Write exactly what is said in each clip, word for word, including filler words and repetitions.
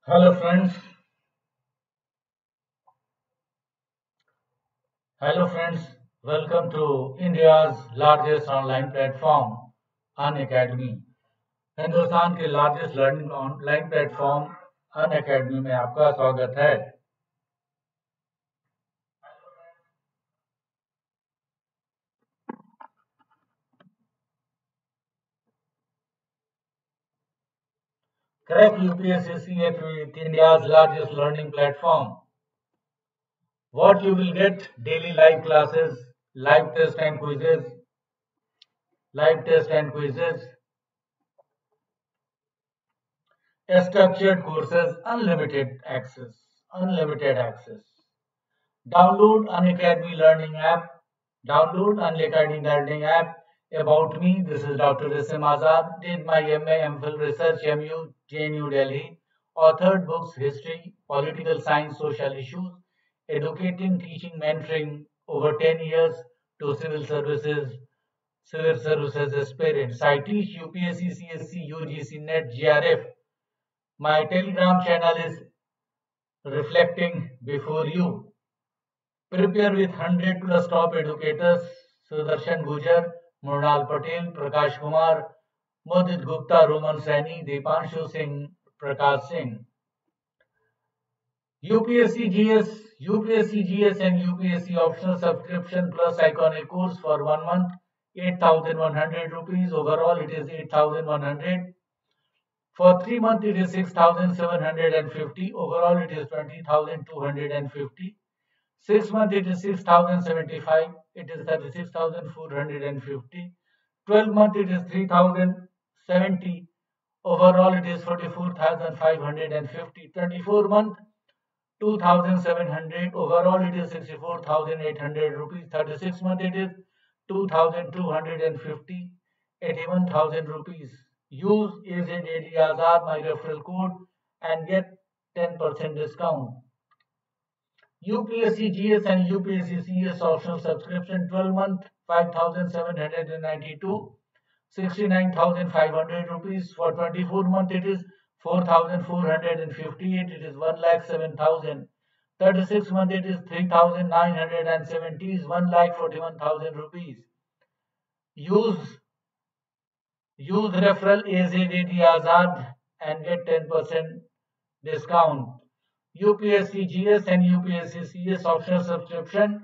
Hello friends. Hello friends. Welcome to India's largest online platform, Unacademy. Hindustan के largest learning online platform Unacademy में आपका स्वागत है। Crack U P S C C A with India's largest learning platform. What you will get: daily live classes, live test and quizzes, live test and quizzes, structured courses, unlimited access, unlimited access. Download Unacademy Learning app. Download Unacademy Learning app. About me, this is Doctor Rasim Azad. Did my M A MPhil Research M U J N U Delhi. Authored books History, Political Science, Social Issues, Educating, Teaching, Mentoring over ten years to civil services, civil services aspirants. I teach U P S C, C S C, U G C, NET, J R F. My Telegram channel is Reflecting Before You. Prepare with one hundred plus top educators: Sudarshan Gujar, Mrunal Patel, Prakash Kumar, Modit Gupta, Roman Saini, Deepanshu Singh, Prakash Singh. U P S C G S, U P S C G S and U P S C optional subscription plus iconic course for one month, eight thousand one hundred rupees. Overall, it is eight thousand one hundred. For three months, it is six thousand seven hundred fifty. Overall, it is twenty thousand two hundred fifty. Six months it is six thousand seventy-five, it is thirty-six thousand four hundred fifty. twelve months it is three thousand seventy, overall it is forty-four thousand five hundred fifty. twenty-four months two thousand seven hundred, overall it is sixty-four thousand eight hundred rupees. thirty-six months it is two thousand two hundred fifty, eighty-one thousand rupees. Use is in A D Azad, my referral code, and get ten percent discount. U P S C G S and U P S C C S optional subscription twelve month five thousand seven hundred ninety-two, sixty-nine thousand five hundred rupees. For twenty-four month it is four thousand four hundred fifty-eight, it is one lakh seven thousand. thirty-six month it is three thousand nine hundred seventy, is one lakh forty-one thousand rupees. Use use referral A Z A D Azad and get ten percent discount. U P S C G S and U P S C C S optional subscription.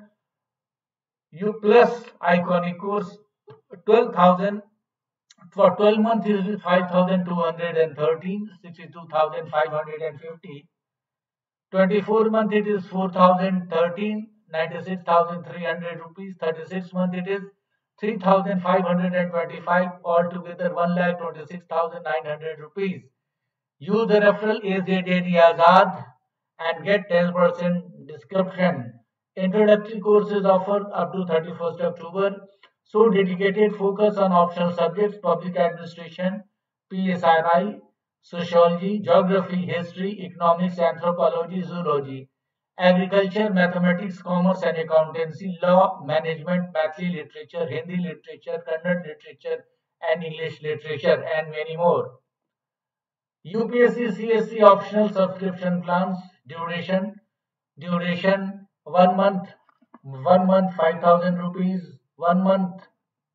U plus iconic course twelve thousand. For twelve months it is five thousand two hundred thirteen, sixty-two thousand five hundred fifty. twenty-four month it is four thousand thirteen, ninety-six thousand three hundred rupees. thirty-six month it is three thousand five hundred twenty-five, altogether one lakh twenty-six thousand nine hundred rupees. Use the referral A Z A D Azad and get ten percent description. Introductory courses offered up to thirty-first October. So dedicated focus on optional subjects: public administration, P S R I, sociology, geography, history, economics, anthropology, zoology, agriculture, mathematics, commerce and accountancy, law, management, Mathli literature, Hindi literature, Kannada literature and English literature, and many more. U P S C C S C optional subscription plans. Duration duration one month, one month five thousand rupees, one month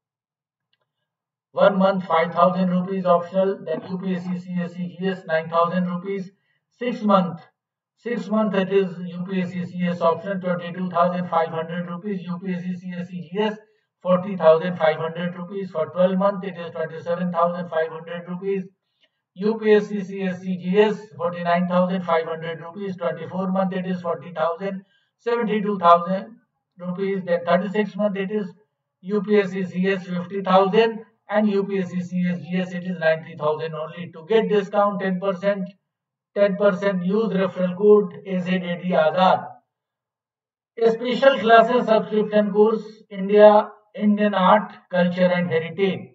one month five thousand rupees optional. Then U P S C C S C G S nine thousand rupees. Six month six month it is U P S C C S optional twenty-two thousand five hundred rupees. U P S C C S C G S forty thousand five hundred rupees. For twelve month it is twenty-seven thousand five hundred rupees. U P S C C S C G S forty-nine thousand five hundred rupees. twenty-foor month it is forty thousand, seventy-two thousand rupees. Then thirty-six month it is U P S C C S fifty thousand and U P S C C S G S it is ninety thousand only. To get discount ten percent, ten percent use referral code A Z A D Azad. A special classes subscription course India Indian Art, Culture and Heritage.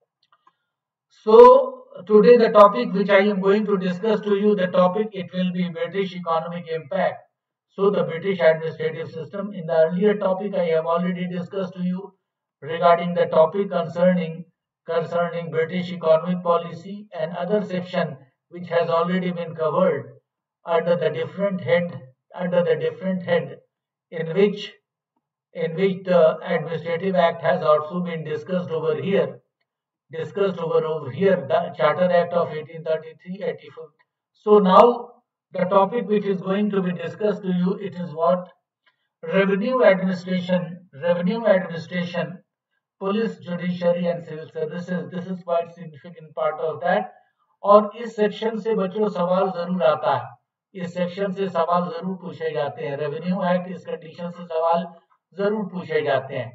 So today the topic which I am going to discuss to you, the topic it will be British economic impact. So the British administrative system. In the earlier topic I have already discussed to you regarding the topic concerning concerning British economic policy and other section which has already been covered. under the different head under the different head in which in which the Administrative Act has also been discussed over here. Discussed over, over here, the Charter Act of eighteen thirty-three, eighty-four. So now the topic which is going to be discussed to you, it is what? Revenue administration, revenue administration, police, judiciary and civil services. This is quite significant part of that. और इस section से बच्चों सवाल जरूर आता है, इस section से सवाल जरूर पूछे जाते हैं। रेवेन्यू एक्ट इस कंडीशन से सवाल जरूर पूछे जाते हैं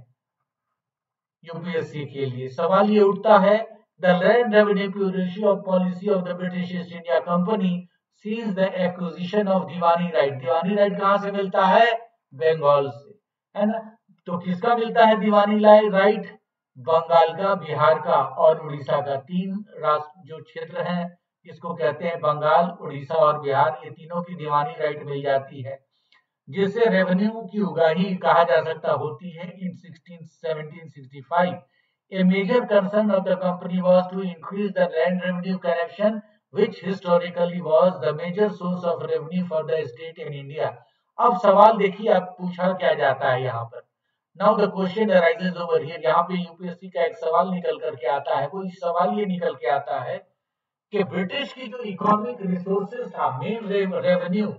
यूपीएससी के लिए। सवाल ये उठता है, the land revenue bureau of policy of the British East India Company seize the acquisition of Diwani right. Diwani right कहाँ से मिलता है? बंगाल से, है ना। तो किसका मिलता है दीवानी राइट? बंगाल का, बिहार का और उड़ीसा का। तीन राष्ट्र जो क्षेत्र हैं इसको कहते हैं बंगाल, उड़ीसा और बिहार, ये तीनों की दीवानी राइट मिल जाती है, जिससे रेवेन्यू की उगाही कहा जा सकता होती है। In seventeen sixty five a major concern of the company was to increase the land revenue collection, which historically was the major source of revenue for the state in India. अब सवाल देखिए, अब पूछा क्या जाता है यहाँ पर। Now the question arises over here. यहाँ पे यूपीएससी का एक सवाल निकल करके आता है। वो इस सवाल ये निकल के आता है कि ब्रिटिश की जो इकोनॉमिक रिसोर्सेज था, मेन रेवेन्यू,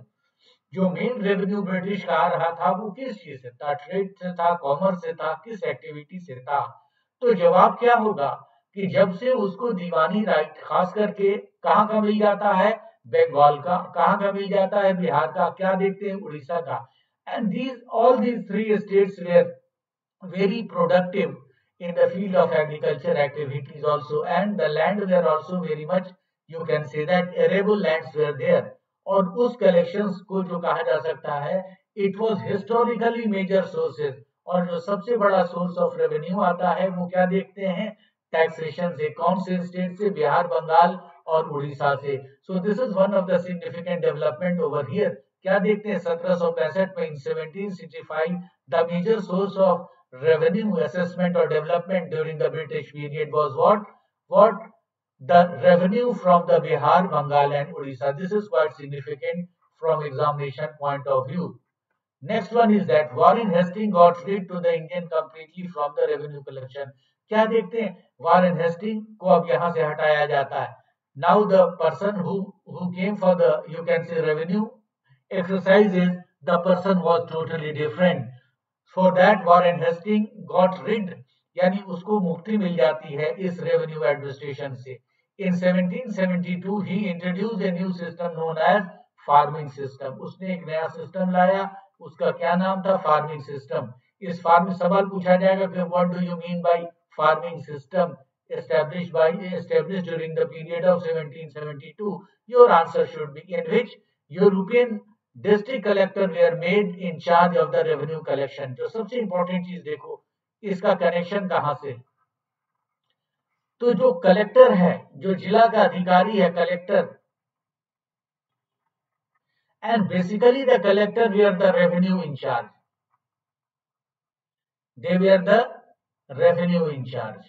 जो मेन रेवेन्यू ब्रिटिश का आ रहा था वो किस चीज से था? ट्रेड से था, कॉमर्स से था, किस एक्टिविटी से था? तो जवाब क्या होगा कि जब से उसको दीवानी राइट खास करके कहाँ का मिल जाता है? बंगाल का। कहाँ का मिल जाता है? बिहार का। क्या देखते हैं? उड़ीसा का। And these all these three states were very productive in the field of agriculture activities also, and the land were also very much, you can say that arable lands were there. और उस collections को जो कहा जा सकता है, it was historically major sources, और जो सबसे बड़ा source of revenue आता है वो क्या देखते हैं? टैक्सेशन से। कौन से स्टेट से? बिहार, बंगाल और उड़ीसा से। so this is one of the significant development over here. क्या देखते हैं? सत्रह सौ पैंसठ में, in seventeen sixty-five, the major source of revenue assessment or development during the British period was what? What? The revenue from the Bihar, Bengal and Odisha. This is quite significant from examination point of view. Next one is that Warren Hastings got rid to the Indian completely from the revenue collection. क्या देखते हैं? Warren Hastings को अब यहाँ से हटाया जाता है. Now the person who who came for the, you can say, revenue exercises, the person was totally different. For that Warren Hastings got rid, यानी उसको मुक्ति मिल जाती है इस रेवेन्यू एडमिनिस्ट्रेशन से. In seventeen seventy-two he introduced a new system known as farming system. उसने एक नया सिस्टम लाया, उसका क्या नाम था? Farming system. इस फार्मिंग सवाल पूछा जाएगा कि what do you mean by farming system established by established during the period of seventeen seventy-two. Your answer should be in which European district collector were made in charge of the revenue collection. जो सबसे important चीज देखो, इसका connection कहां से? तो जो collector है, जो जिला का अधिकारी है, collector, and basically the collector were the revenue in charge. They were the revenue in charge.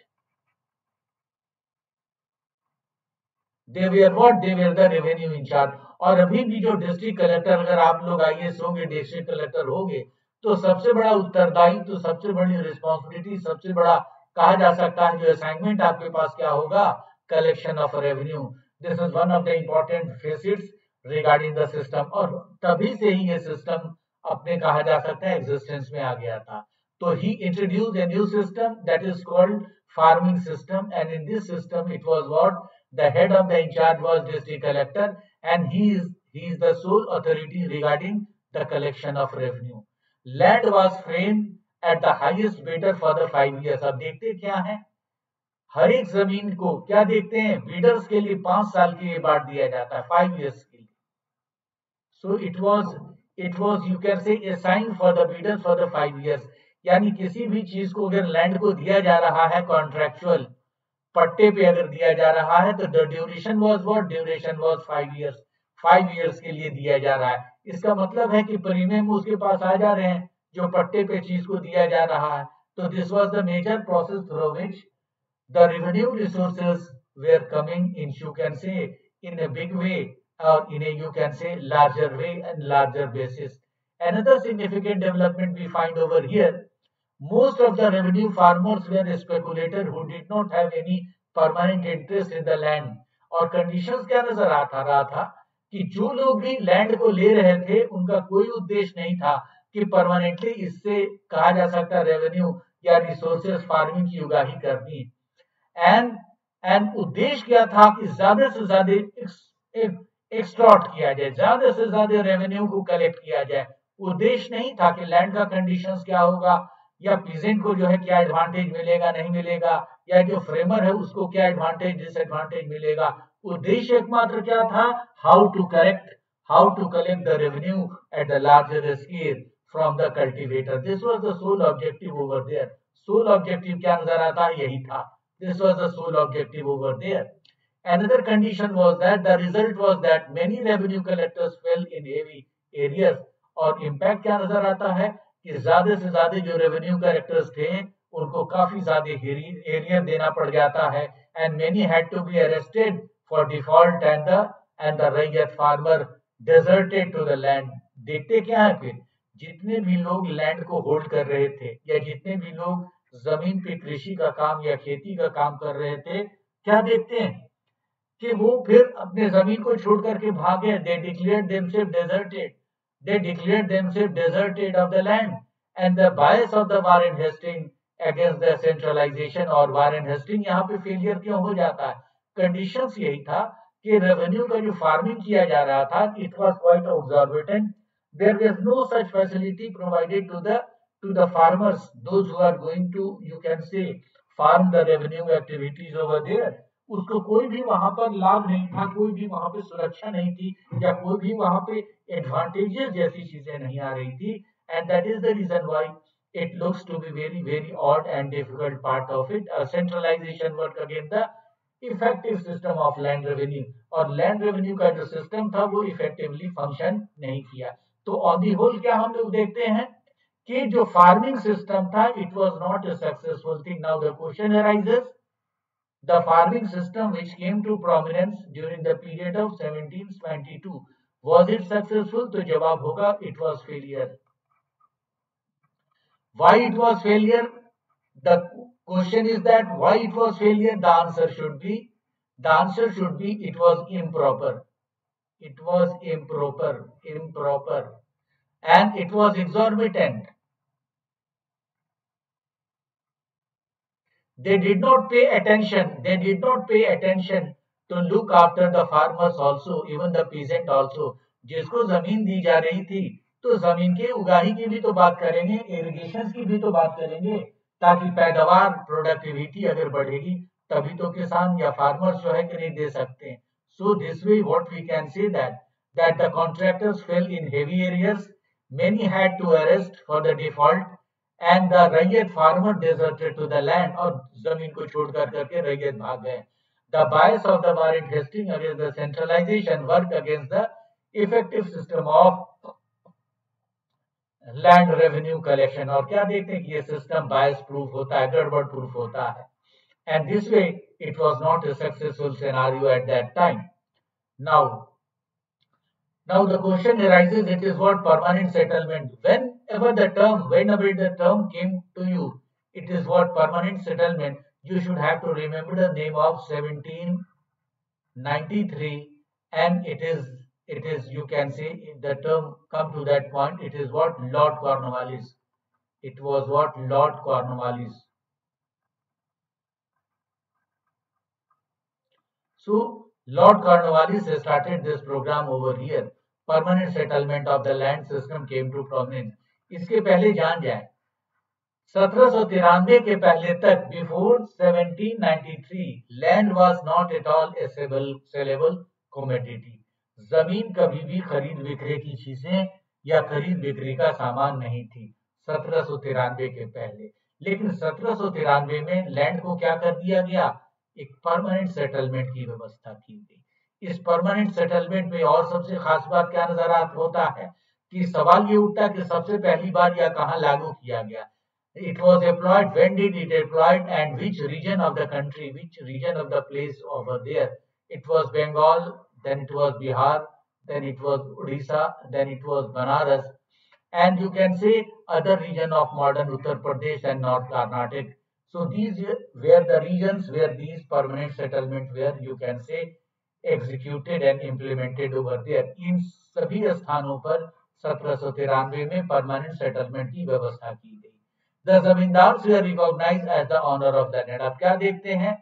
They were what? They were the revenue in charge. और अभी भी जो डिस्ट्रिक्ट कलेक्टर, अगर आप लोग आईएएस होंगे, डिस्ट्रिक्ट कलेक्टर होंगे, तो सबसे बड़ा उत्तरदायित्व, तो सबसे बड़ी रिस्पॉन्सिबिलिटी, सबसे बड़ा कहा जा सकता है जो असाइनमेंट आपके पास क्या होगा? Collection of revenue. This is one of the important facets regarding the system. और तभी से ही ये सिस्टम अपने कहा जा सकता है एग्जिस्टेंस में आ गया था. तो ही introduce a new system that is called farming system, and in this system it was what? The head of the in charge was district collector, and he is he is the sole authority regarding the collection of revenue. Land was framed at the highest bidder for the five years. अब देखते क्या है? हर एक जमीन को क्या देखते हैं? बिडर्स के लिए पांच साल के लिए बांट दिया जाता है, फाइव इयर्स के लिए. So it was it was you can say assigned for the bidders for the five years. यानी किसी भी चीज को अगर लैंड को दिया जा रहा है कॉन्ट्रैक्चुअल पट्टे पे अगर दिया जा रहा है, तो the duration was what? Duration was five years. Five years के लिए दिया जा रहा है. इसका मतलब है कि प्रीमियम उसके पास आ जा रहे हैं जो पट्टे पे चीज को दिया जा रहा है. तो this was the major process through which the revenue resources were coming in, you can say, in a big way or in a, you can say, larger way and larger basis. Another significant development we find over here, most of the revenue farmers were speculators who did not have any permanent interest in the land. और conditions क्या नजर आता रहा था कि जो लोग भी लैंड को ले रहे थे उनका कोई उद्देश्य नहीं था कि परमानेंटली इससे कहा जा सकता रेवेन्यू या रिसोर्सेज फार्मिंग की उगाही करनी। एंड एंड उद्देश्य क्या था कि ज्यादा से ज्यादा एक्सट्रॉट किया जाए, ज्यादा से ज्यादा रेवेन्यू को कलेक्ट किया जाए। उद्देश्य नहीं था कि लैंड का कंडीशंस क्या होगा या पीजेंट को जो है क्या एडवांटेज मिलेगा नहीं मिलेगा, या जो फ्रेमर है उसको क्या एडवांटेज डिसएडवांटेज मिलेगा। उद्देश्य एकमात्र क्या था, how to correct how to collect the revenue at the larger scale from the cultivator. This was the sole objective over there. Sole objective क्या नजर आता है, यही था। This was the sole objective over there. Another condition was that the result was that many revenue collectors fell in heavy areas। और impact क्या नजर आता है कि ज्यादा से ज्यादा जो रेवेन्यू कलेक्टर्स थे उनको काफी ज्यादा एरिया देना पड़ जाता है। And many had to be arrested for default and the and the ryot farmer deserted to the land. देखते क्या है फिर, जितने भी लोग लैंड को होल्ड कर रहे थे या जितने भी लोग जमीन पे कृषि का काम या खेती का काम कर रहे थे, क्या देखते हैं कि वो फिर अपने जमीन को छोड़ करके भागे। They declared themselves deserted they declared themselves deserted of the land, and the bias of the Warren Hastings against the centralization, और वारेन हेस्टिंग यहाँ पे फेलियर क्यों हो जाता है, कंडीशंस यही था कि रेवेन्यू का जो फार्मिंग किया जा रहा था it was quite exorbitant। there was no such facility provided to the to the farmers, those who are going to, you can say, farm the revenue activities over there। उसको कोई भी वहां पर लाभ नहीं था, कोई भी वहां पे सुरक्षा नहीं थी, या कोई भी वहां पे एडवांटेजेस जैसी चीजें नहीं आ रही थी। And that is the reason why it looks to be very very odd and difficult part of it. Centralization work against the effective system of land revenue, और लैंड रेवेन्यू का जो सिस्टम था वो इफेक्टिवली फंक्शन नहीं किया। तो on the whole क्या हम लोग देखते हैं कि जो फार्मिंग सिस्टम था it was not a successful thing. Now the question arises, the farming system which came to prominence during the period of seventeen twenty-two, was it successful? तो जवाब होगा it was failure। Why it was failure? The question is that why it was failure? The answer should be the answer should be it was improper। It was improper, improper, and it was exorbitant। They did not pay attention. They did not pay attention to look after the farmers also, even the peasant also। जिसको जमीन दी जा रही थी तो जमीन के उगाही की भी तो बात करेंगे, इरिगेशन की भी तो बात करेंगे, ताकि पैदावार प्रोडक्टिविटी अगर बढ़ेगी तभी तो किसान या फार्मर्स जो है क्रेडिट दे सकते हैं। So this way what we can say that that the contractors fail in heavy areas, many had to arrest for the default, and the ryot farmer deserted to the land, और जमीन को छोड़ कर करके रैयत भाग गए। The bias of the Warren Hastings against the centralization work against the effective system of land revenue collection. और क्या देखते हैं कि ये सिस्टम बायस प्रूफ होता है, गड़बड़ प्रूफ होता है। And this way it was not a successful scenario at that time. Now Now the question arises, it is what permanent settlement. Whenever the term, whenever the term came to you, it is what permanent settlement. You should have to remember the name of seventeen ninety-three, and it is, it is, you can say, the term come to that point, it is what Lord Cornwallis. It was what Lord Cornwallis. So Lord Cornwallis started this program over here. Permanent settlement of the land system came to prominence. इसके पहले जान जाए, सत्रह सौ तिरानवे के पहले तक, before seventeen ninety three, land was not at all a saleable commodity. जमीन कभी भी खरीद बिक्री की चीजें या खरीद बिक्री का सामान नहीं थी सत्रह सौ तिरानवे के पहले। लेकिन सत्रह सौ तिरानवे में लैंड को क्या कर दिया गया, एक परमानेंट सेटलमेंट की व्यवस्था की गई। इस परमानेंट सेटलमेंट में और सबसे खास बात क्या नजर आता होता है कि सवाल ये उठता है कि सबसे पहली बार यह कहां लागू किया गया। It was applied, when did it applied, and which region of the country, which region of the place over there. It was Bengal, then it was Bihar, then it was Odisha, then it was Banaras, and you can say other region of modern Uttar Pradesh and North Karnataka. So these were the regions where these permanent settlement were, you can say, executed and implemented over there. इन सभी स्थानों पर सत्रह सौ तिरानवे में permanent settlement की व्यवस्था की गई. The zamindars were recognized as the owner of the land. अब क्या देखते हैं,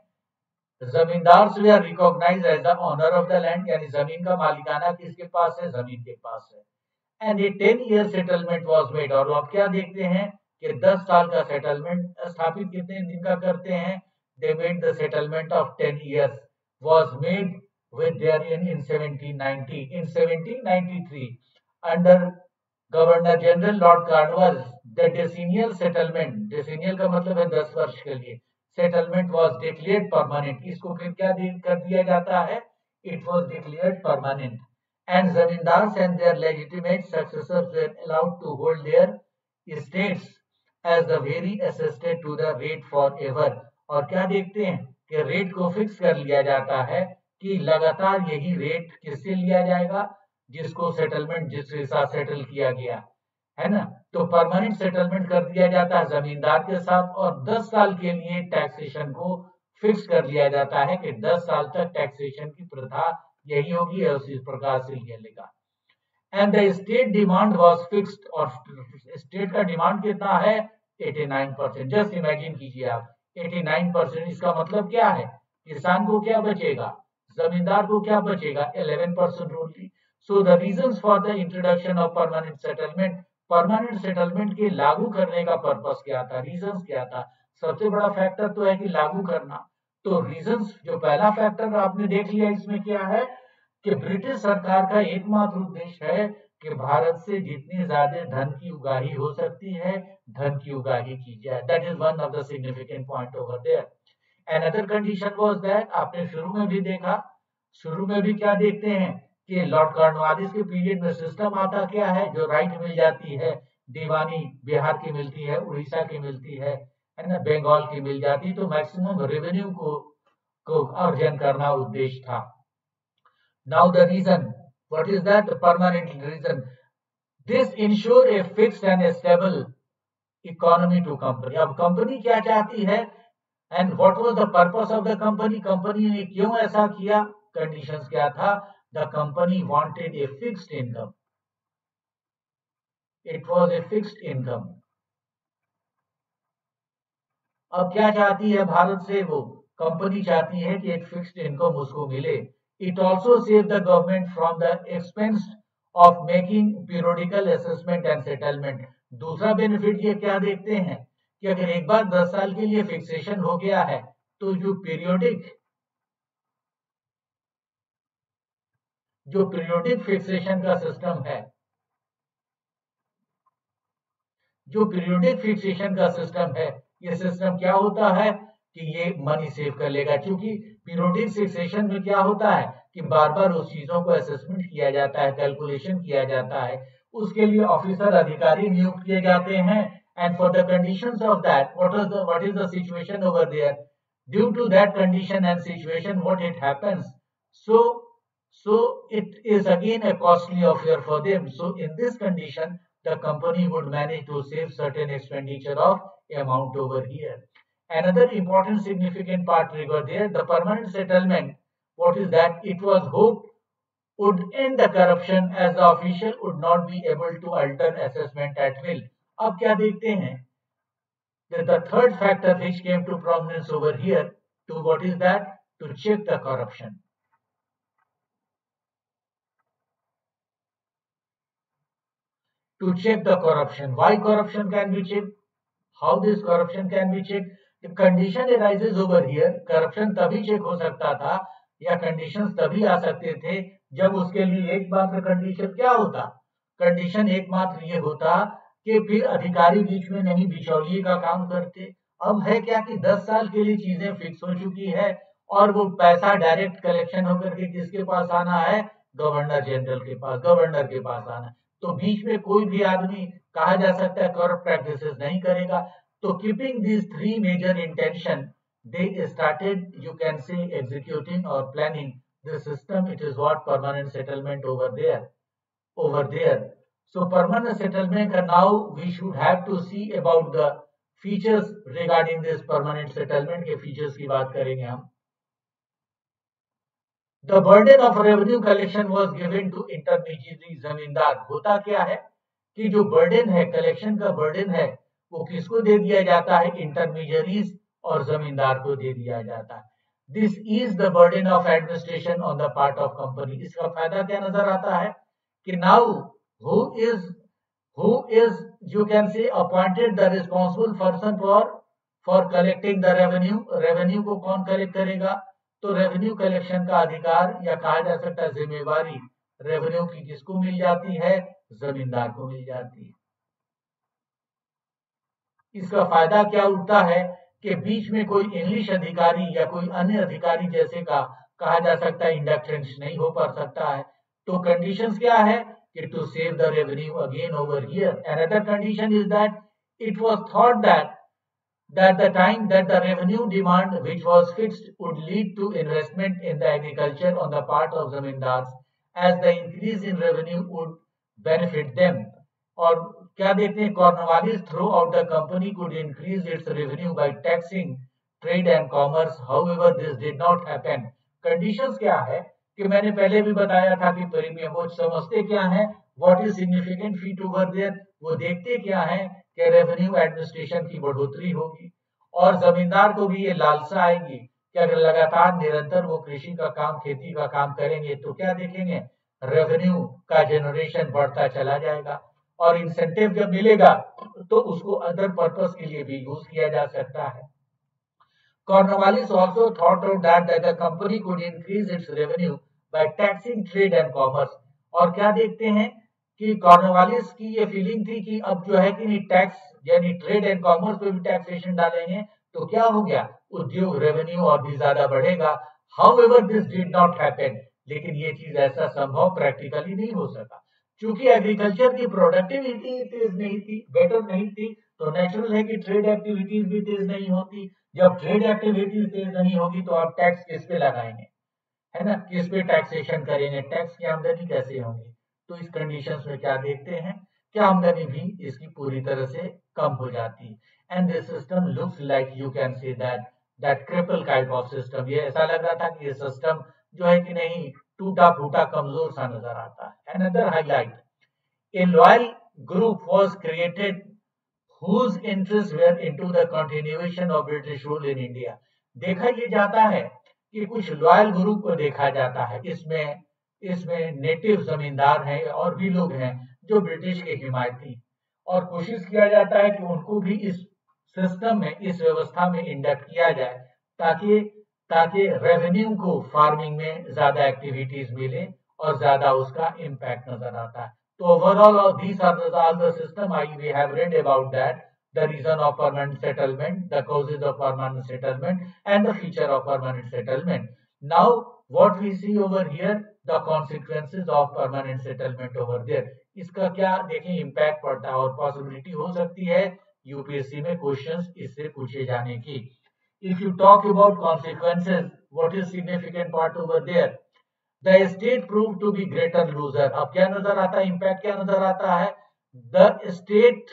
जमींदार were recognized as the owner of the land, यानी जमीन का मालिकाना किसके पास है, जमीन के पास है. And a ten year settlement was made. और आप क्या देखते हैं कि दस साल का सेटलमेंट स्थापित कितने दिन का करते हैं, they made the settlement of ten years was made with their in in seventeen ninety. In seventeen ninety-three, under Governor General Lord Cornwallis, the decennial settlement, decennial का मतलब है दस वर्ष के लिए, settlement was declared permanent. इसको फिर क्या कर दिया जाता है, it was declared permanent. And zamindars and their legitimate successors were allowed to hold their estates as the very assisted to the rate forever. और क्या देखते हैं कि रेट को फिक्स कर लिया जाता है कि लगातार यही रेट किससे लिया जाएगा, जिसको सेटलमेंट जिसके साथ सेटल किया गया है ना. तो परमानेंट सेटलमेंट कर दिया जाता है जमींदार के साथ, और दस साल के लिए टैक्सेशन को फिक्स कर लिया जाता है कि दस साल तक टैक्सेशन की प्रथा यही होगी, उसी प्रकार से चलेगा. And the state demand was fixed. और स्टेट का डिमांड कितना है, नवासी परसेंट. जस्ट इमेजिन कीजिए आप, नवासी परसेंट. इसका मतलब क्या है, किसान को क्या बचेगा, जमींदार को क्या बचेगा, eleven percent only. So the reasons for the introduction of permanent settlement, permanent settlement के लागू करने का पर्पस क्या था, रीजंस क्या था. सबसे बड़ा फैक्टर तो है कि लागू करना. तो रीजंस, जो पहला फैक्टर आपने देख लिया, इसमें क्या है कि ब्रिटिश सरकार का एकमात्र उद्देश्य है कि भारत से जितनी ज्यादा धन की उगाही हो सकती है, धन की उगाही की जाए. That is one of the significant point over there. Another condition was that, आपने शुरू में भी देखा, शुरू में भी क्या देखते हैं कि लॉर्ड कॉर्नवालिस के पीरियड में सिस्टम आता क्या है, जो राइट मिल जाती है, दीवानी बिहार की मिलती है, उड़ीसा की मिलती है, है ना, बंगाल की मिल जाती, तो मैक्सिमम रेवेन्यू को को अर्जन करना उद्देश्य था. Now the reason, what is that, permanent reason, this ensure a fixed and stable economy to company. अब कंपनी क्या चाहती है, and what was the purpose of the company, company ने क्यों ऐसा किया, कंडीशंस क्या था, the company wanted a fixed income. It was a fixed income. अब क्या चाहती है भारत से, वो कंपनी चाहती है कि एक फिक्स्ड इनकम उसको मिले. It also save the government from the expense of making periodical assessment and settlement. दूसरा बेनिफिट ये क्या देखते हैं कि अगर एक बार दस साल के लिए फिक्सेशन हो गया है, तो जो पीरियोडिक जो पीरियोडिक फिक्सेशन का सिस्टम है, जो पीरियोडिक फिक्सेशन का सिस्टम है, ये सिस्टम क्या होता है कि ये मनी सेव कर लेगा. क्योंकि पीरियोडिक फिक्सेशन में क्या होता है कि बार बार उस चीजों को असेसमेंट किया जाता है, कैलकुलेशन किया जाता है, उसके लिए ऑफिसर अधिकारी नियुक्त किए जाते हैं. And for the conditions of that, what is the what is the situation over there? Due to that condition and situation, what it happens? So, so it is again a costly affair for them. So, in this condition, the company would manage to save certain expenditure of amount over here. Another important significant part over there, the permanent settlement. What is that? It was hoped would end the corruption, as the official would not be able to alter assessment at will. अब क्या देखते हैं, the third factor which came to prominence over here, to what is that, to check the corruption. To check the corruption. Why corruption can be checked? How this corruption can be checked? The condition arises over here. Corruption तभी check हो सकता था, या conditions तभी आ सकते थे जब उसके लिए एकमात्र कंडीशन क्या होता, कंडीशन एकमात्र ये होता कि फिर अधिकारी बीच में नहीं बिचौलिए का काम करते. अब है क्या कि दस साल के लिए चीजें फिक्स हो चुकी है, और वो पैसा डायरेक्ट कलेक्शन होकर के किसके पास आना है, गवर्नर जनरल के पास, गवर्नर के पास आना. तो बीच में कोई भी आदमी कहा जा सकता है करप्ट प्रैक्टिसेस नहीं करेगा. तो keeping this three major intention, they started, you can say, executing or planning the system, it is what permanent settlement over there, over there. So permanent settlement, and now we should have to see about the features regarding this permanent settlement के features की बात करेंगे हम. The burden of revenue collection was given to intermediary जमींदार. होता क्या है कि जो burden है, collection का burden है, वो किसको दे दिया जाता है? Intermediaries और जमींदार को दे दिया जाता है. This is the burden of administration on the part of company. इसका फायदा क्या नजर आता है कि now who is who is you can say appointed the responsible person for for collecting the revenue. Revenue को कौन collect करेगा? तो रेवेन्यू कलेक्शन का अधिकार या कहा जा सकता है जिम्मेवारी रेवेन्यू की किसको मिल जाती है? जमींदार को मिल जाती है. इसका फायदा क्या उठता है कि बीच में कोई इंग्लिश अधिकारी या कोई अन्य अधिकारी जैसे का कहा जा सकता है इंडक्टेंस नहीं हो पा सकता है. तो कंडीशंस क्या है कि to save the revenue again over here. Another condition is that it was thought that that the time that the revenue demand which was fixed would lead to investment in the agriculture on the part of zamindars, as the increase in revenue would benefit them. और क्या देखते हैं? Cornwallis throughout the company could increase its revenue by taxing trade and commerce. However, this did not happen. Conditions क्या है कि मैंने पहले भी बताया था कि प्रीमियम वो समझते क्या है, what is significant feat over there, वो देखते क्या है कि रेवेन्यू एडमिनिस्ट्रेशन की बढ़ोतरी होगी और जमींदार को भी ये लालसा आएगी कि अगर लगातार निरंतर वो कृषि का काम, खेती का काम करेंगे तो क्या देखेंगे? रेवेन्यू का जनरेशन बढ़ता चला जाएगा और इंसेंटिव जब मिलेगा तो उसको अदर पर्पस के लिए भी यूज किया जा सकता है. Cornwallis also thought out that, that the company could increase its revenue by taxing trade and commerce. और क्या देखते हैं कि कॉर्नवालिस की ये फीलिंग थी कि अब जो है कि नहीं टैक्स यानी ट्रेड एंड कॉमर्स पे भी टैक्सेशन डालेंगे तो क्या हो गया? उद्योग रेवेन्यू और भी ज्यादा बढ़ेगा. However this did not happen. लेकिन ये चीज ऐसा संभव प्रैक्टिकली नहीं हो सका क्योंकि एग्रीकल्चर की प्रोडक्टिविटी तेज नहीं थी, बेटर नहीं थी, तो नेचुरल है कि ट्रेड एक्टिविटीज भी तेज नहीं होती. जब ट्रेड एक्टिविटीज तेज नहीं होगी तो आप टैक्स किस पे लगाएंगे, है ना? किस पे टैक्सेशन करेंगे? टैक्स की आमदनी कैसे होगी? तो इस कंडीशंस में क्या देखते हैं कि आमदनी भी इसकी पूरी तरह से कम हो जाती है. And this system looks like you can say that that cripple kind of system. ये ऐसा लग रहा था कि ये सिस्टम जो है कि नहीं टूटा फूटा कमजोर सा नजर आता है. Another highlight, a loyal group was created whose interests were into the continuation of British rule in India. देखा ये जाता है कि कुछ लॉयल ग्रुप को देखा जाता है. इसमें इसमें नेटिव जमींदार हैं और भी लोग हैं जो ब्रिटिश के हिमायती, और कोशिश किया जाता है कि उनको भी इस सिस्टम में, इस व्यवस्था में इंडक्ट किया जाए ताकि ताकि रेवेन्यू को फार्मिंग में ज्यादा एक्टिविटीज मिले और ज्यादा उसका इम्पैक्ट नजर आता है. So overall, all these are the, all the system I we have read about that, the reason of permanent settlement, the causes of permanent settlement, and the feature of permanent settlement. Now, what we see over here, the consequences of permanent settlement over there. इसका क्या देखें impact पड़ता है और possibility हो सकती है UPSC में क्वेश्चंस इससे पूछे जाने की. If you talk about consequences, what is significant part over there? The state proved to be greater loser. अब क्या नजर आता है? इम्पैक्ट क्या नजर आता है? The state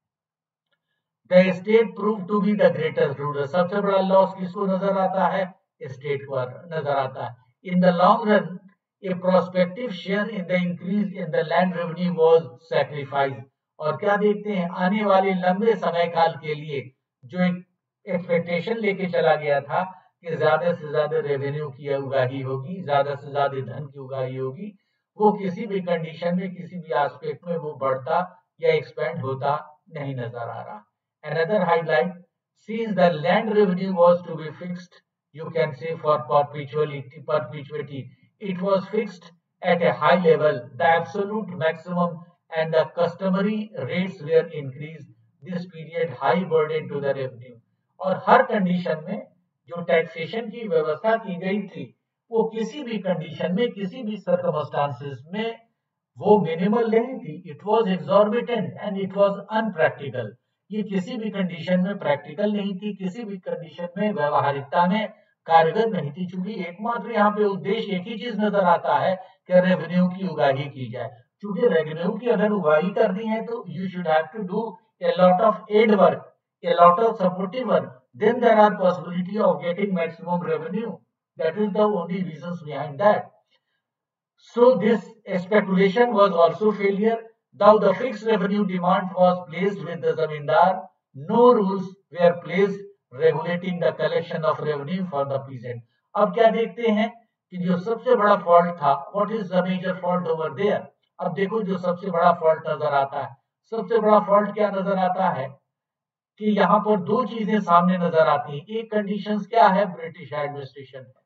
the state proved to be the greater loser. सबसे बड़ा लॉस किसको नजर आता है? स्टेट को नजर आता है. In the long run, a prospective share in the increase in the land revenue was sacrificed. और क्या देखते हैं? आने वाले लंबे समय काल के लिए जो एक एक्सपेक्टेशन लेके चला गया था कि ज्यादा से ज्यादा रेवेन्यू की उगाही होगी, ज्यादा से ज्यादा धन की उगाही होगी, वो किसी भी कंडीशन में, किसी भी एस्पेक्ट में वो बढ़ता या एक्सपेंड होता नहीं नजर आ रहा. Another highlight, since the land revenue was to be fixed, you can say for perpetuity, perpetuity, it was fixed at a high level. The absolute maximum and the customary rates were increased. This period high burden to the revenue. और हर condition में जो taxation की व्यवस्था की गई थी वो किसी भी कंडीशन में, किसी भी सर्कमस्टांसेस में वो मिनिमल नहीं थी. It was exorbitant and it was unpractical. ये किसी भी कंडीशन में प्रैक्टिकल नहीं थी, किसी भी कंडीशन में व्यवहारिकता में कार्यगत नहीं थी, चूंकि एकमात्र यहाँ पे उद्देश्य एक ही चीज नजर आता है कि रेवेन्यू की उगाही की जाए। चूंकि रेवेन्यू की अगर उगाही करनी है तो you should have to do a lot of aid work, a lot of supportive work, then there are possibility of getting maximum revenue. That is the only reasons behind that. So this speculation was also failure. Though the fixed revenue demand was placed with the zamindar, no rules were placed regulating the collection of revenue for the peasant. अब क्या देखते हैं कि जो सबसे बड़ा fault था, what is the major fault over there? अब देखो जो सबसे बड़ा फॉल्ट नजर आता है, सबसे बड़ा फॉल्ट क्या नजर आता है कि यहाँ पर दो चीजें सामने नजर आती हैं। एक कंडीशंस क्या है, ब्रिटिश एडमिनिस्ट्रेशन है,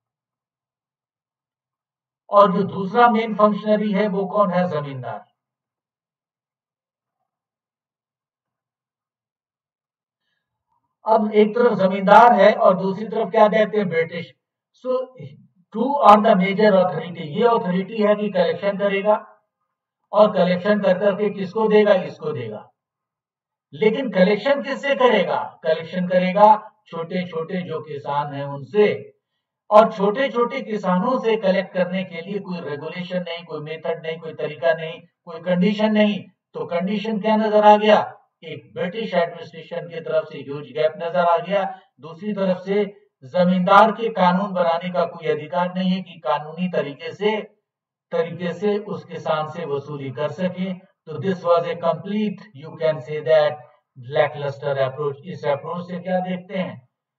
और जो दूसरा मेन फंक्शनरी है वो कौन है, जमींदार। अब एक तरफ जमींदार है और दूसरी तरफ क्या कहते हैं, British. So two are the major authority, ये अथॉरिटी है कि कलेक्शन करेगा और कलेक्शन कर करके किसको देगा, इसको देगा। लेकिन कलेक्शन किससे करेगा, कलेक्शन करेगा छोटे छोटे जो किसान हैं उनसे, और छोटे छोटे किसानों से कलेक्ट करने के लिए कोई रेगुलेशन नहीं, कोई मेथड नहीं, कोई तरीका नहीं, कोई कंडीशन नहीं। तो कंडीशन क्या नजर आ गया, एक ब्रिटिश एडमिनिस्ट्रेशन की तरफ से ह्यूज गैप नजर आ गया, दूसरी तरफ से जमींदार के कानून बनाने का कोई अधिकार नहीं है कि कानूनी तरीके से तरीके से उस किसान से वसूली कर सके। तो this was a complete, you can say that, lacklustre approach. इस अप्रोच से क्या देखते हैं,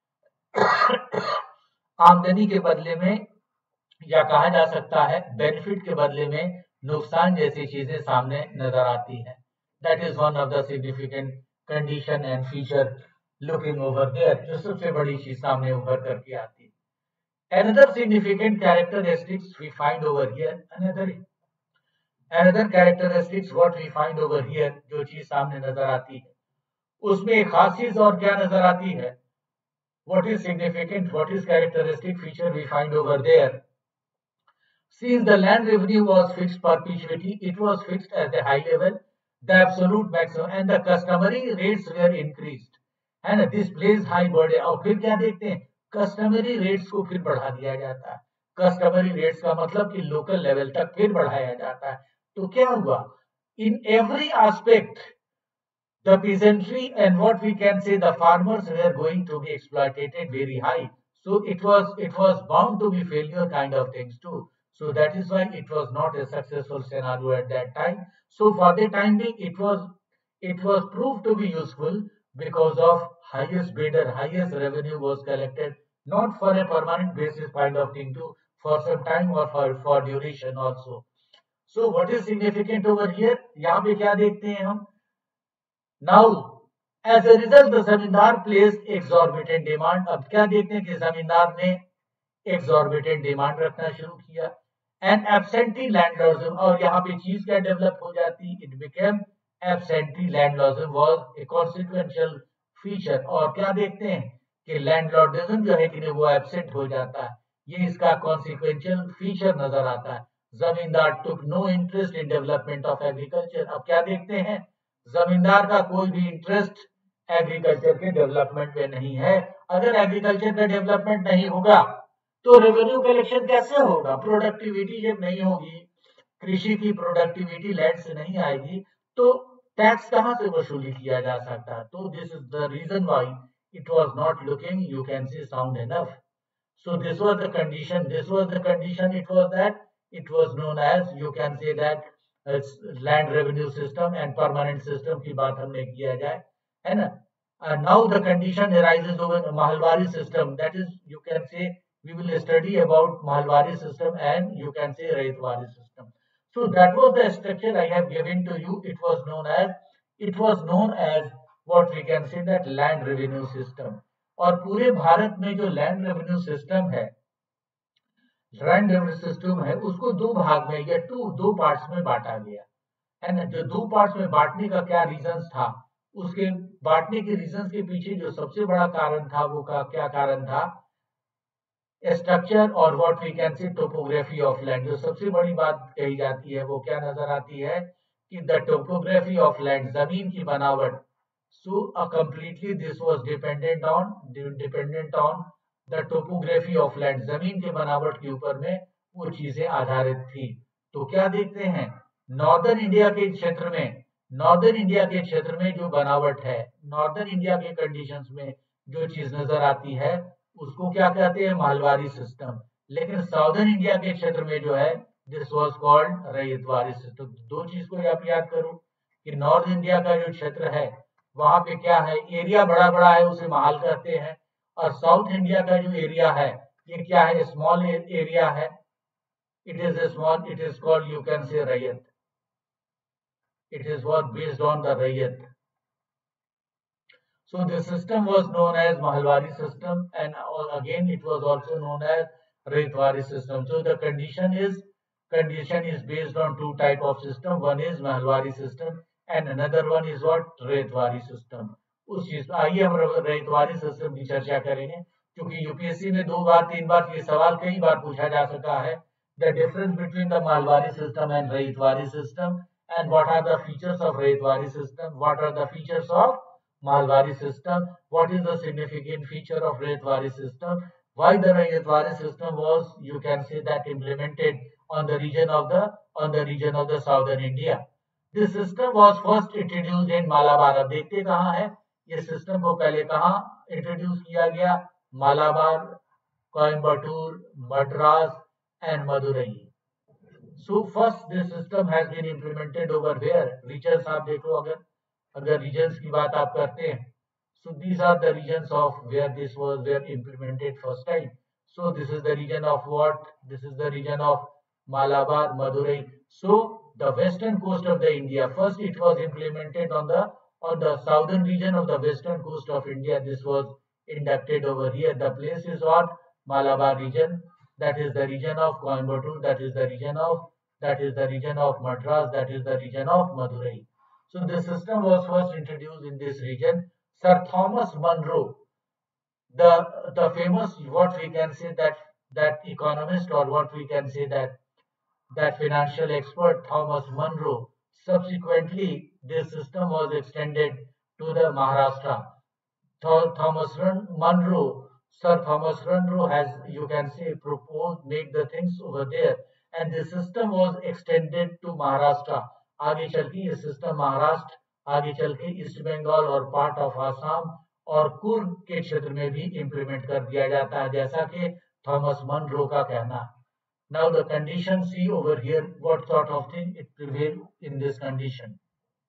आमदनी के बदले में, या कहा जा सकता है बेनिफिट के बदले में नुकसान जैसी चीजें सामने नजर आती हैं। That is one of the significant condition and feature looking over there, जो सबसे बड़ी चीज सामने उभर करके आती है। Another significant characteristics we find over here, another another characteristics what we find over here, जो चीज सामने नजर आती है उसमें एक खास चीज और क्या नजर आती है, what is significant, what is characteristic feature we find over there. Since the land revenue was fixed perpetuity, it was fixed at a high level, the absolute maximum, and the customary rates were increased, and this plays high burden. और फिर क्या देखते हैं, customary rates को फिर बढ़ा दिया जाता है। कस्टमरी रेट्स का मतलब कि लोकल लेवल तक फिर बढ़ाया जाता है। तो क्या हुआ, in every aspect the peasantry and what we can say the farmers were going to be exploited very high. So it was it was bound to be failure kind of things too. So that is why it was not a successful scenario at that time. So for the time being, it was it was proved to be useful because of highest bidder, highest revenue was collected, not for a permanent basis kind of thing too, for some time or for for duration also. So what is significant over here? यहाँ पे क्या देखते हैं हम? Now, as a result, the जमींदार placed exorbitant demand. अब क्या देखते हैं कि जमींदार ने exorbitant demand रखना शुरू किया, and absentee landlordism, और यहाँ पे चीज क्या डेवलप हो जाती, it became absentee landlordism was a consequential feature. और क्या देखते हैं कि landlordism जो है कि वो absent हो जाता है, ये इसका consequential feature नजर आता है। जमींदार took no interest in development of agriculture. अब क्या देखते हैं, जमींदार का कोई भी इंटरेस्ट एग्रीकल्चर के डेवलपमेंट में नहीं है। अगर एग्रीकल्चर का डेवलपमेंट नहीं होगा तो रेवेन्यू कलेक्शन कैसे होगा, प्रोडक्टिविटी जब नहीं होगी, कृषि की प्रोडक्टिविटी लैंड से नहीं आएगी तो टैक्स कहां से वसूली किया जा सकता है। तो this is the reason why it was not looking, you can say sound enough. So this was the condition, this was the condition, it was that, it was known as, you can say that, land revenue system and permanent system की बात हमने किया जाए, है ना। Now the condition arises over Mahalwari system, that is, you can say, we will study about Mahalwari system and you can say Ryotwari system. So that was the structure I have given to you, it was known as, it was known as what we can say that land revenue system. और पूरे भारत में जो land revenue system है, land revenue system है, उसको दो भाग में या टू दो पार्ट्स में बांटा गया है ना। जो दो पार्ट्स में बांटने का क्या रीजंस था, उसके बांटने के रीजंस के पीछे जो सबसे बड़ा कारण था वो का क्या कारण था, स्ट्रक्चर और what we can say topography of land. जो सबसे बड़ी बात कही जाती है वो क्या नजर आती है कि द टोपोग्राफी ऑफ लैंड, जमीन की बनावट। So completely this was dependent on dependent on the topography of land, जमीन के बनावट के ऊपर में वो चीजें आधारित थी। तो क्या देखते हैं, नॉर्दर्न इंडिया के क्षेत्र में नॉर्दर्न इंडिया के क्षेत्र में जो बनावट है, नॉर्दर्न इंडिया के कंडीशंस में जो चीज नजर आती है उसको क्या कहते हैं, मालवारी सिस्टम। लेकिन साउदर्न इंडिया के क्षेत्र में जो है, this was called Ryotwari system. दो चीज को आप याद करो कि नॉर्थ इंडिया का जो क्षेत्र है वहां पे क्या है, एरिया बड़ा बड़ा है, उसे महाल कहते हैं। और साउथ इंडिया का जो एरिया है ये क्या है, स्मॉल एरिया है, it is a small, it is called, you can say, rayat. It is what based on the rayat. So the system was known as Mahalwari system, and again it was also known as Rayatwari system. So the condition is condition is based on two type of system. One is Mahalwari system, and another one is what, Rayatwari system. उस चीज आइए हम ryotwari system की चर्चा करेंगे, क्योंकि UPSC में दो बार तीन बार ये सवाल कई बार पूछा जा सका है। The difference between the Malwari system and Rayatwari system, and what are the features of Rayatwari system, what are the features of Malwari system, what is the significant feature of Rayatwari system, why the Rayatwari system was, you can say that, implemented on the region of the on the region of the southern India. This system was first introduced in Malabar. अब देखते कहाँ है ये system को पहले कहाँ introduce किया गया, Malabar, Coimbatore, Madras and Madurai. So first this system has been implemented over where, regions आप देखो, अगर अगर regions की बात आप करते हैं, so these are the regions of where this was were implemented first time. So this is the region of what, this is the region of Malabar, Madurai. So the western coast of the India, first it was implemented on the on the southern region of the western coast of India. This was inducted over here. The place is what, Malabar region. That is the region of Coimbatore, that is the region of that is the region of Madras, that is the region of Madurai. So the system was first introduced in this region. Sir Thomas Munro, the the famous, what we can say that that economist, or what we can say that that financial expert Thomas Munro, subsequently this system was extended to the Maharashtra. Thomas Munro, Sir Thomas Munro has, you can say, proposed, make the things over there, and the system was extended to Maharashtra. आगे चल के ये system Maharashtra, आगे चल के east Bengal और part of Assam और कुर्ग के क्षेत्र में भी इम्प्लीमेंट कर दिया जाता है, जैसा कि थॉमस मनरो का कहना। Now the condition, see over here, what sort of thing it prevailed in this condition.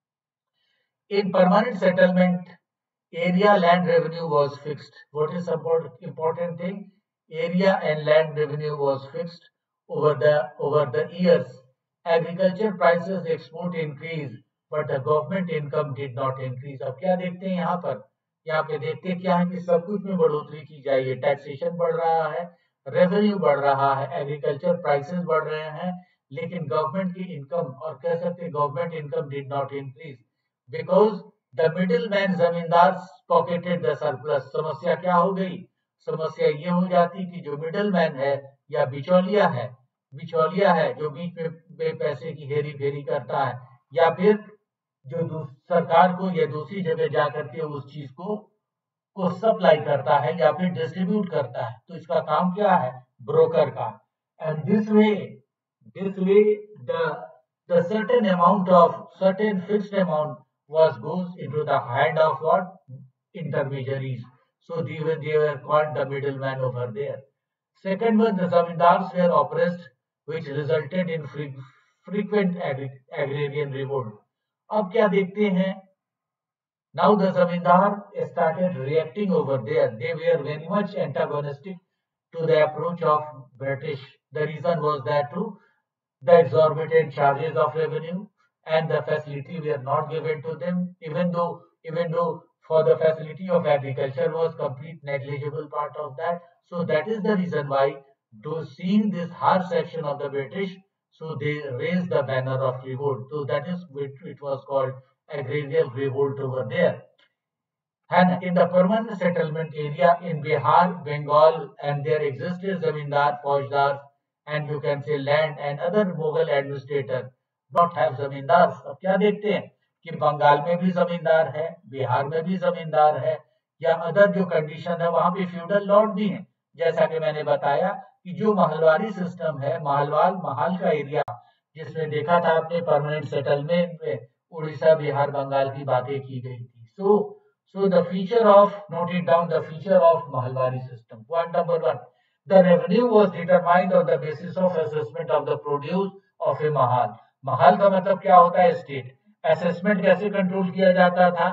In permanent settlement, area land revenue was fixed. What is important important thing? Area and land revenue was fixed over the over the years. Agriculture prices export increased, but the government income did not increase. अब क्या देखते हैं यहाँ पर? यहाँ पे देखते क्या है कि सब कुछ में बढ़ोतरी की जाएगी, टैक्सेशन बढ़ रहा है, रेवेन्यू बढ़ रहा है, एग्रीकल्चर प्राइसेस बढ़ रहे हैं, लेकिन गवर्नमेंट की इनकम, और कह सकते हैं government income did not increase because the middle man, zamindar pocketed the surplus. समस्या क्या हो गई? समस्या ये हो जाती कि जो मिडिल मैन है या बिचौलिया है बिचौलिया है जो बीच में पैसे की हेरी फेरी करता है, या फिर जो सरकार को या दूसरी जगह जा करके उस चीज को को सप्लाई करता है या फिर डिस्ट्रीब्यूट करता है, तो इसका काम क्या है? ब्रोकर का। And this way this way the the certain amount of certain fixed amount was goes into the hand of what? Intermediaries. So they were, they were called the middleman over there. Second one, the zamindars were oppressed, which resulted in fre frequent agri agrarian revolt. अब क्या देखते हैं? Now the zamindar started reacting over there. They were very much antagonistic to the approach of British. The reason was that too, the exorbitant charges of revenue and the facility were not given to them, even though even though for the facility of agriculture was complete negligible part of that. So that is the reason why, to seeing this harsh action of the British, so they raised the banner of revolt. So that is what it was called agrarian revolt over there. And in the permanent settlement area in Bihar, Bengal, and there existed zamindar, faujdar, and you can say land and other Mughal administrator not have zamindars. अब क्या देखते हैं कि बंगाल में भी जमींदार है, बिहार में भी जमींदार है, या अदर जो कंडीशन है वहां पे फ्यूडल लॉर्ड भी हैं, जैसा कि मैंने बताया कि जो महलवारी सिस्टम है, महलवाल महाल का एरिया जिसमें देखा था आपने परमानेंट सेटलमेंट में उड़ीसा, बिहार, बंगाल की बातें की गई थी. सो so the feature of, note it down, the feature of Mahalwari system. Point number one, the revenue was determined on the basis of assessment of the produce of a mahal. mahal का मतलब क्या होता है? State. Assessment कैसे control किया जाता था?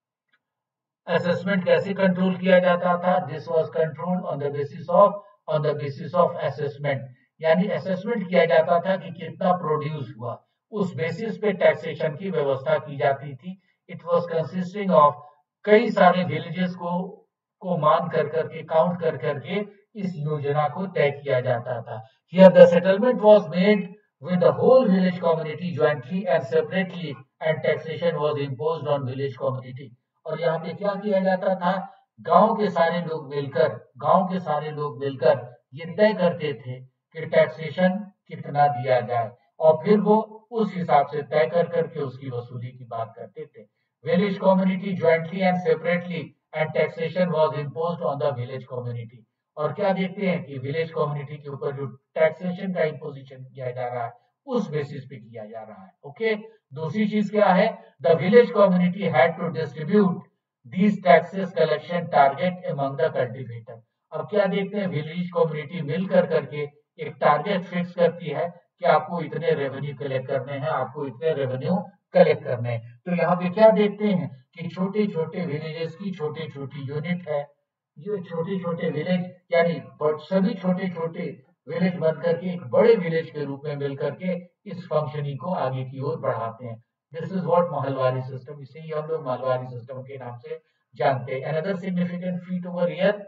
Assessment कैसे कंट्रोल किया जाता था? This was controlled on the basis of on the basis of assessment. यानी असेसमेंट किया जाता था कि कितना प्रोड्यूस हुआ, उस बेसिस पे टैक्सेशन की व्यवस्था की जाती थी. इट वाज कंसिस्टिंग ऑफ कई सारे विलेजेस को को मान कर करके, काउंट कर करके इस योजना को तय किया जाता था. Here the settlement was made with the whole village community jointly and separately, and taxation was imposed on village community. और यहाँ पे क्या किया जाता था? गांव के सारे लोग मिलकर गांव के सारे लोग मिलकर ये तय करते थे कि टैक्सेशन कितना दिया जाए, और फिर वो उस हिसाब से तय कर करके उसकी वसूली की बात करते थे. Village community jointly and separately and taxation was imposed on the village community. और क्या देखते हैं कि विलेज कम्युनिटी के ऊपर जो टैक्सेशन का इम्पोजिशन किया जा रहा है उस बेसिस पे किया जा रहा है. ओके. दूसरी चीज क्या है? The village community had to distribute these taxes collection target among the cultivator. अब क्या देखते हैं? विलेज कम्युनिटी मिलकर करके एक टारगेट फिक्स करती है कि आपको इतने रेवेन्यू कलेक्ट करने हैं, आपको इतने रेवेन्यू कलेक्ट करने हैं. तो यहाँ पे क्या देखते हैं कि छोटे छोटे विलेजेस की छोटी छोटी यूनिट है. ये छोटे छोटे विलेज यानी सभी छोटे छोटे विलेज बनकर के एक बड़े विलेज के रूप में मिलकर के इस फंक्शनिंग को आगे की ओर बढ़ाते हैं. This is what Mahalwari system. इसे ही हम लोग महलवारी सिस्टम के नाम से जानते हैं. Another significant feat over here,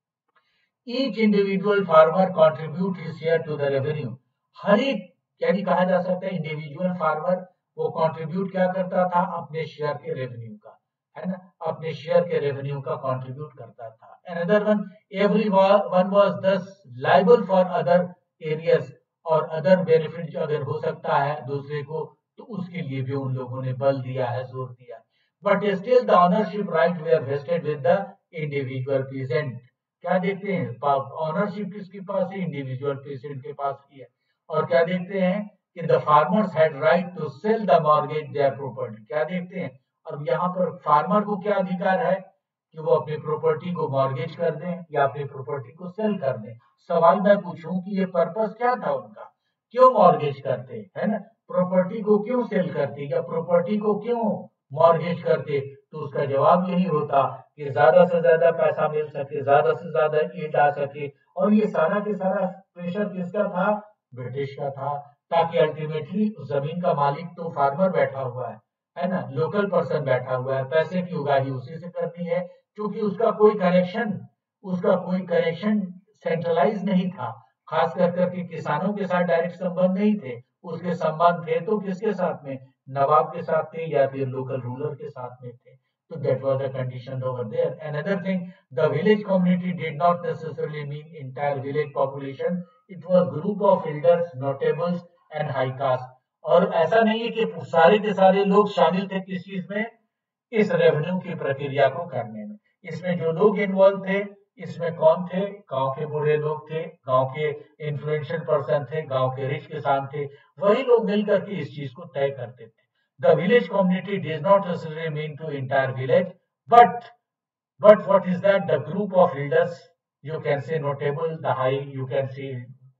each individual farmer contribute his share to the revenue. हर एक यानी कहा जा सकता है इंडिविजुअल फार्मर वो कंट्रीब्यूट क्या करता था? अपने शेयर के रेवेन्यू का, है ना, अपने शेयर के रेवेन्यू का कंट्रीब्यूट करता था. Another one, everyone was thus liable for other areas और other benefit अगर हो सकता है दूसरे को तो उसके लिए भी उन लोगों ने बल दिया है, जोर दिया. But still the ownership right were vested with the individual peasant. क्या देखते हैं? ऑनरशिप किसके पास है? इंडिविजुअल पेशेंट के पास ही है. और क्या देखते हैं कि the farmers had right to sell the mortgage their property. क्या देखते हैं? अब यहाँ पर फार्मर को क्या अधिकार है कि वो अपनी प्रॉपर्टी को मॉर्गेज कर दें या अपनी प्रॉपर्टी को सेल कर दें. सवाल मैं पूछूं कि ये पर्पस क्या था उनका? क्यों मॉर्गेज करते, है ना, प्रॉपर्टी को क्यों सेल करते या प्रॉपर्टी को क्यों मॉर्गेज करते? तो उसका जवाब यही होता कि ज्यादा से ज्यादा पैसा मिल सके, ज्यादा से ज्यादा ईल्ड आ सके. और ये सारा के सारा प्रेशर किसका था? ब्रिटिश का था. ताकि अल्टीमेटली जमीन का मालिक तो फार्मर बैठा हुआ है है ना, लोकल पर्सन बैठा हुआ है, पैसे की उगाही उसी से करनी है, क्योंकि उसका कोई कनेक्शन उसका कोई कनेक्शन सेंट्रलाइज नहीं था. खास कर करके किसानों के साथ डायरेक्ट संबंध नहीं थे. उसके संबंध थे तो किसके साथ में? नवाब के साथ थे या फिर लोकल रूलर के साथ में थे. So that was the condition over there. Another thing, the village community did not necessarily mean entire village population. It was group of elders, notables and high caste. और ऐसा नहीं है कि सारे के सारे लोग शामिल थे किस चीज में? इस रेवेन्यू की प्रक्रिया को करने में. इसमें जो लोग इन्वॉल्व थे इसमें कौन थे? गांव के बूढ़े लोग थे, गांव के इन्फ्लुएंशियल पर्सन थे, गांव के रिच किसान थे. वही लोग मिलकर के इस चीज को तय करते थे. The village community does not necessarily mean to entire village, but but what is that? The group of elders, you can say notable, the high, you can say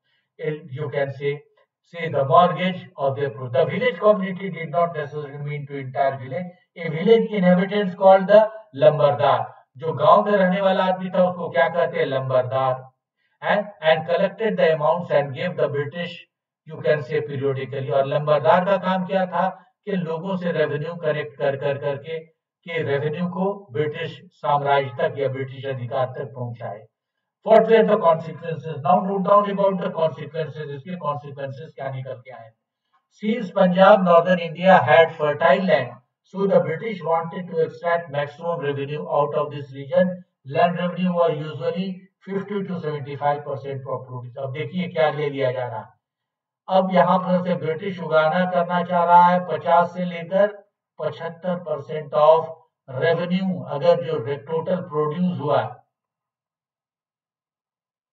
you can say say the mortgage of their pro. The village community did not necessarily mean to entire village. A village inhabitants called the लंबरदार. जो गांव में रहने वाला आदमी था उसको क्या कहते हैं? लंबरदार. and and collected the amounts and gave the British, you can say, periodically. और लंबरदार का काम क्या था? कि लोगों से रेवेन्यू कलेक्ट कर कर करके कि रेवेन्यू को ब्रिटिश साम्राज्य तक या ब्रिटिश अधिकार तक पहुंचाए. What were the consequences? Now note down about the consequences. इसके consequences क्या निकल के आए? Since Punjab, northern India had fertile land, so the British wanted to extract maximum revenue out of this region. Land revenue was usually fifty to seventy-five percent for produce. अब देखिए क्या ले लिया जा रहा है. अब यहाँ पर से ब्रिटिश उगाना करना चाह रहा है पचास से लेकर पचहत्तर परसेंट ऑफ रेवेन्यू. अगर जो टोटल प्रोड्यूस हुआ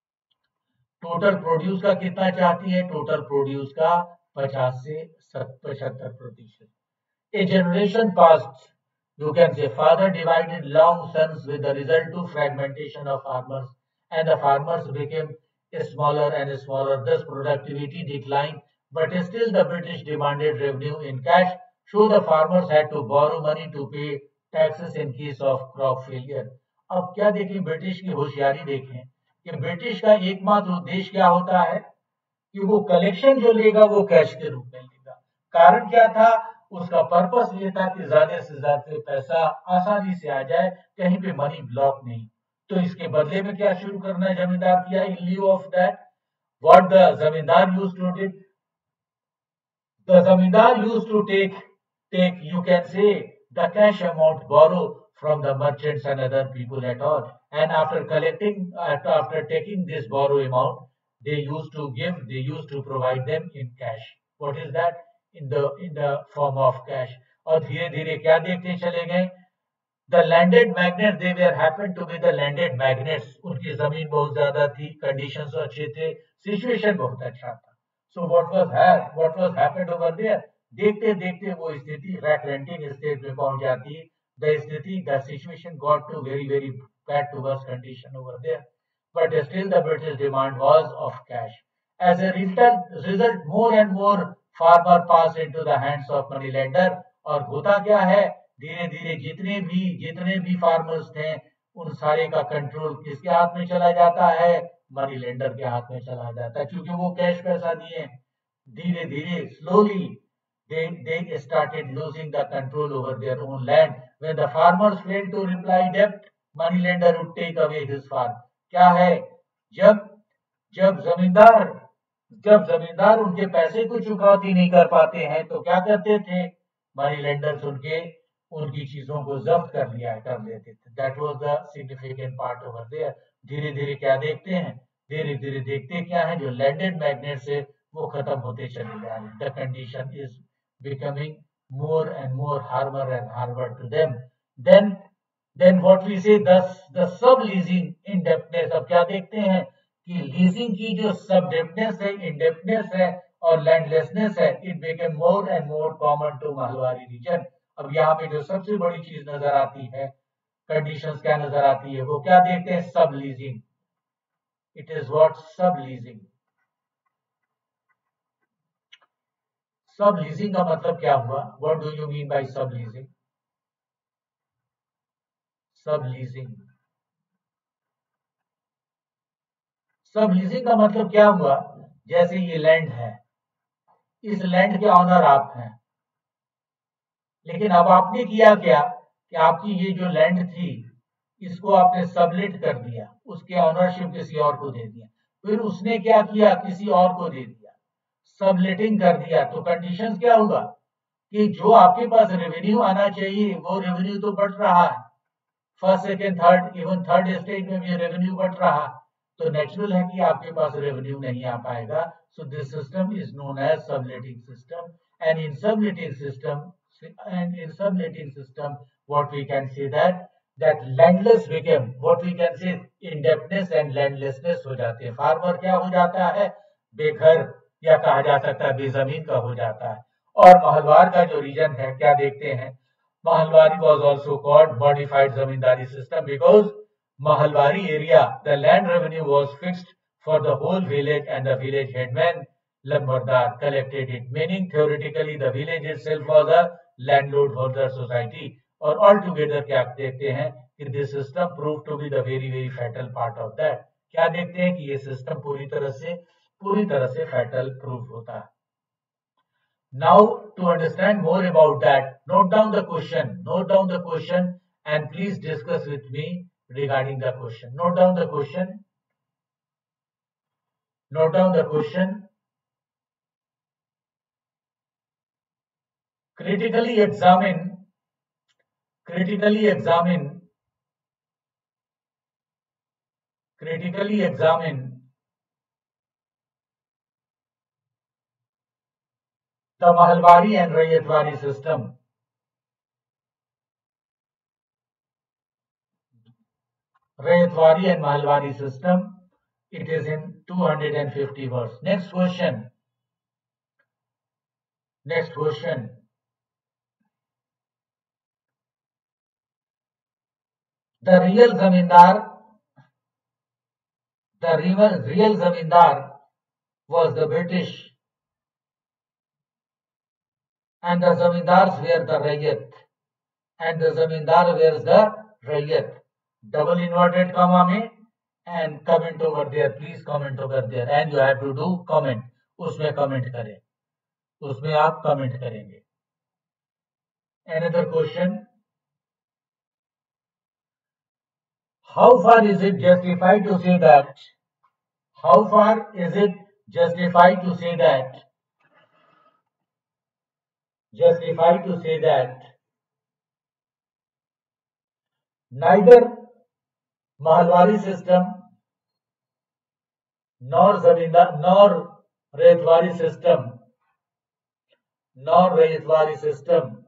टोटल प्रोड्यूस का कितना चाहती है? टोटल प्रोड्यूस का पचास से पचहत्तर प्रतिशत. A generation passed, you can say, father divided long sons with the result to fragmentation of farmers, and the farmers became smaller and smaller. Thus productivity declined, but still the British demanded revenue in cash, so the farmers had to borrow money to pay taxes in case of crop failure. अब क्या देखें, British की होशियारी देखें कि British का एकमात्र उद्देश्य क्या होता है कि वो कलेक्शन जो लेगा वो कैश के रूप में लेगा. कारण क्या था? उसका पर्पस ये था कि ज्यादा से ज्यादा पैसा आसानी से आ जाए, कहीं पे मनी ब्लॉक नहीं. तो इसके बदले में क्या शुरू करना है जमींदार किया? In lieu of that what the zamindar used to did, the zamindar used to take take you can say the cash amount borrow from the merchants and other people at all, and after collecting after, after taking this borrow amount, they used to give they used to provide them in cash. What is that? in the in the form of cash. और धीरे धीरे क्या देखते चले गए? The landed magnates, they were happened to be the landed magnates. उनकी जमीन बहुत ज्यादा थी, कंडीशंस अच्छे थे, सिचुएशन बहुत अच्छा था. So what was had what was happened over there? देखते देखते वो स्थिति रैट रेंटिंग स्टेट में पहुंच जाती है. The sthiti, the situation got to very, very bad to worse condition over there. But still the British demand was of cash. As a result, result more and more farmer passed into the hands of money lender. और होता क्या है? धीरे धीरे जितने भी जितने भी फार्मर्स थे उन सारे का कंट्रोल किसके हाथ में चला जाता है? मनी लेंडर के हाथ में चला जाता है, क्योंकि वो कैश पैसा दिए. धीरे धीरे slowly They, they started losing the control over their own land. When the farmers failed to repay debt, money lender would take away his farm. क्या है? जब जब जमींदार जब जमींदार उनके पैसे को चुकौती नहीं कर पाते हैं तो क्या करते थे? मनी लेंडर्स उनके उनकी चीजों को जब्त कर लिया कर लेते थे. That was the significant part over there. धीरे धीरे क्या देखते हैं? धीरे धीरे देखते क्या है? जो लैंडेड मैग्नेट से वो खत्म होते चले जा रहे हैं. The condition is becoming more and more harder and harder to them. Then, then what we say, thus the sub-leasing indebtedness. अब क्या देखते हैं कि लीजिंग की जो सबडेप्टनेस है, इंडेप्टनेस है और लैंडलेसनेस है, it became more and more common to Mahalwari region. अब यहाँ पे जो सबसे बड़ी चीज नजर आती है, कंडीशंस क्या नजर आती है, वो क्या देखते हैं? Subleasing. It is what? Subleasing. Subleasing का मतलब क्या हुआ? What do you mean by subleasing? Subleasing subleasing का मतलब क्या हुआ? जैसे ये लैंड है, इस लैंड के ऑनर आप हैं, लेकिन अब आपने किया क्या कि आपकी ये जो लैंड थी इसको आपने सबलेट कर दिया, उसके ऑनरशिप किसी और को दे दिया. फिर उसने क्या किया? किसी और को दे दिया, सबलेटिंग कर दिया. तो कंडीशन क्या होगा कि जो आपके पास रेवेन्यू आना चाहिए वो रेवेन्यू तो बढ़ रहा है, first second third even third stage में भी रेवेन्यू बढ़ रहा, तो नेचुरल है कि आपके पास रेवेन्यू नहीं आ पाएगा. So this system is known as subletting system. And in subletting system and in subletting system what we can say that that landless became what we can say indebtedness and landlessness हो जाते हैं. Farmer क्या हो जाता है? बेघर, या कहा जा सकता है बेजमीन का हो जाता है. और महलवार का जो रीजन है क्या देखते हैं? Mahalwari was also called modified zamindari system because Mahalwari area the land revenue was fixed for the whole village and the village headman Lambardar collected it, meaning theoretically the village itself was a landlord holder society. और all together क्या देखते हैं कि this system prove to be the very very fatal part of that. क्या देखते हैं कि ये सिस्टम पूरी तरह से पूरी तरह से फैटल प्रूव होता है. Now to understand more about that, note down the question note down the question and please discuss with me regarding the question. Note down the question note down the question critically examine critically examine critically examine the Mahalwari and Rayatwari system. Rayatwari and Mahalwari system It is in two hundred fifty words. Next question. Next question. The real zamindar, the real, real zamindar was the British, and the zamindars were the Rayat, and the zamindar were the Rayat. Double inverted comma में and comment over there. Please comment over there, and you have to do comment. उसमें comment करें, उसमें आप comment करेंगे. Another question. How far is it justified to say that? How far is it justified to say that? Justified to say that neither Mahalwari system nor Zamindar nor Rayatwari system nor Rayatwari system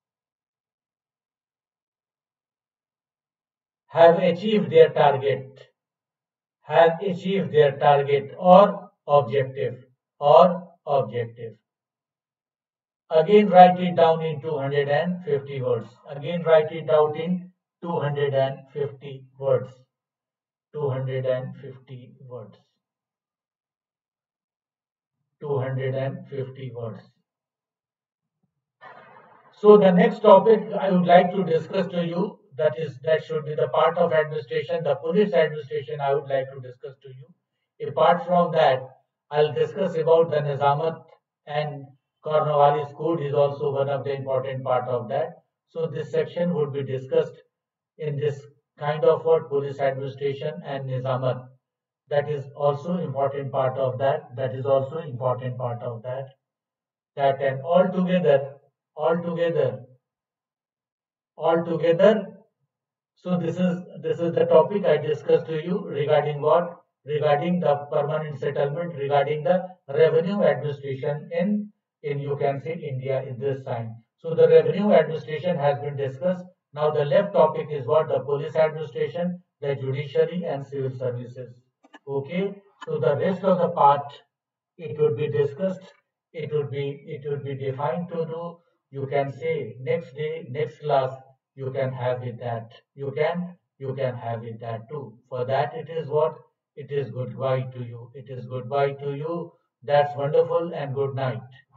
have achieved their target, have achieved their target or objective or objective. Again write it down in two hundred fifty words. Again write it out in two hundred fifty words. two hundred fifty words. two hundred fifty words. So the next topic I would like to discuss to you, that is that should be the part of administration, the police administration I would like to discuss to you. Apart from that, I'll discuss about the Nizamat, and Cornwallis Code is also one of the important part of that. So this section would be discussed in this kind of what police administration and Nizamat. That is also important part of that. That is also important part of that. That and altogether, altogether, altogether. So this is this is the topic I discussed to you regarding what? Regarding the permanent settlement, regarding the revenue administration in in you can say India in this time. So the revenue administration has been discussed. Now the left topic is what? The police administration, the judiciary and civil services. Okay. So the rest of the part it would be discussed. It would be it would be defined to do. You can say next day, next class. You can have it that. You can you can have it that too. For that it is what? It is goodbye to you. It is goodbye to you. That's wonderful and good night.